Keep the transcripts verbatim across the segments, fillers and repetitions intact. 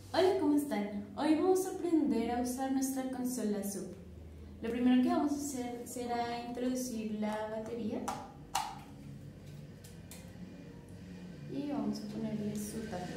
Hola, ¿cómo están? Hoy vamos a aprender a usar nuestra consola S U P. Lo primero que vamos a hacer será introducir la batería y vamos a ponerle su tapa.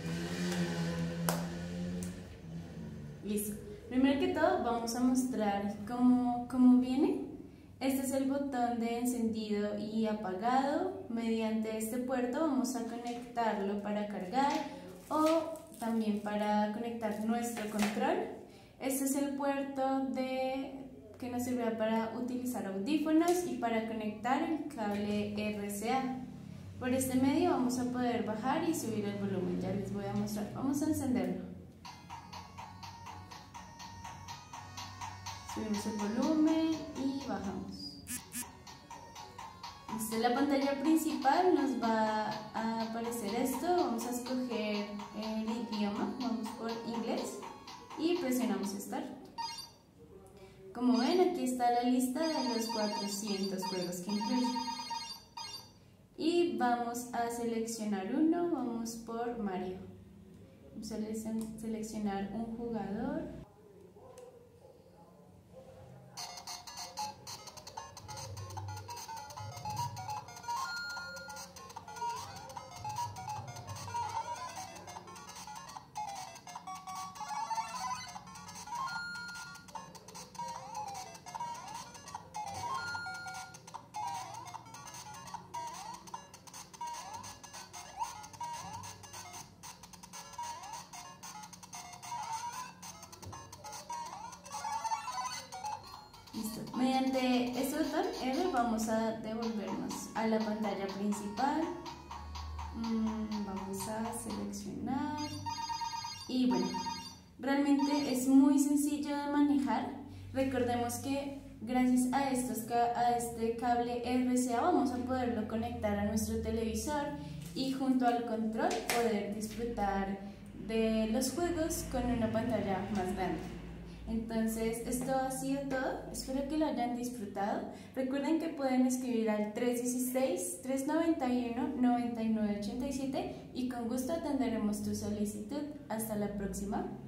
Listo. Primero que todo vamos a mostrar cómo, cómo viene. Este es el botón de encendido y apagado. Mediante este puerto vamos a conectarlo para cargar o también para conectar nuestro control. Este es el puerto de, que nos servirá para utilizar audífonos y para conectar el cable R C A. Por este medio vamos a poder bajar y subir el volumen. Ya les voy a mostrar. Vamos a encenderlo. Subimos el volumen y bajamos. Esta es la pantalla principal, nos va a aparecer esto. Vamos a escoger el idioma, vamos por inglés y presionamos Start. Como ven, aquí está la lista de los cuatrocientos juegos que incluye. Y vamos a seleccionar uno, vamos por Mario. Vamos a seleccionar un jugador. Listo. Mediante este botón R vamos a devolvernos a la pantalla principal. Mm, vamos a seleccionar y bueno, realmente es muy sencillo de manejar. Recordemos que gracias a, estos, a este cable R C A vamos a poderlo conectar a nuestro televisor y junto al control poder disfrutar de los juegos con una pantalla más grande. Entonces, esto ha sido todo. Espero que lo hayan disfrutado. Recuerden que pueden escribir al tres uno seis, tres nueve uno, nueve nueve ocho siete y con gusto atenderemos tu solicitud. Hasta la próxima.